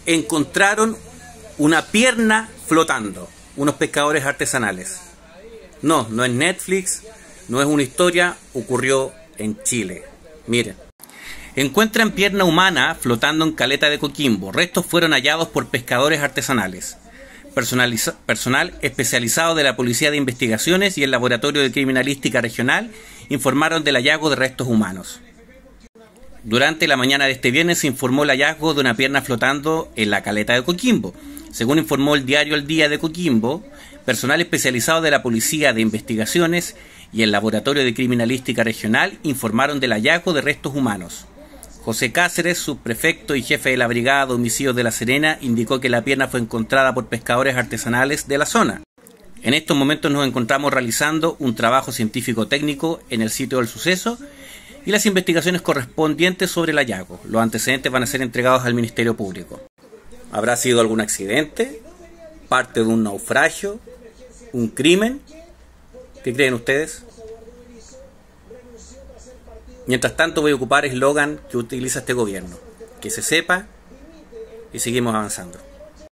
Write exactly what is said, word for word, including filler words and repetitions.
encontraron una pierna flotando, unos pescadores artesanales. No, no es Netflix, no es una historia, ocurrió en Chile. Miren. Encuentran pierna humana flotando en caleta de Coquimbo. Restos fueron hallados por pescadores artesanales. Personal especializado de la Policía de Investigaciones y el Laboratorio de Criminalística Regional informaron del hallazgo de restos humanos. Durante la mañana de este viernes se informó el hallazgo de una pierna flotando en la caleta de Coquimbo. Según informó el diario El Día de Coquimbo, personal especializado de la Policía de Investigaciones y el Laboratorio de Criminalística Regional informaron del hallazgo de restos humanos. José Cáceres, subprefecto y jefe de la Brigada de Homicidios de La Serena, indicó que la pierna fue encontrada por pescadores artesanales de la zona. En estos momentos nos encontramos realizando un trabajo científico-técnico en el sitio del suceso y las investigaciones correspondientes sobre el hallazgo. Los antecedentes van a ser entregados al Ministerio Público. ¿Habrá sido algún accidente? ¿Parte de un naufragio? ¿Un crimen? ¿Qué creen ustedes? Mientras tanto voy a ocupar eslogan que utiliza este gobierno. Que se sepa y seguimos avanzando.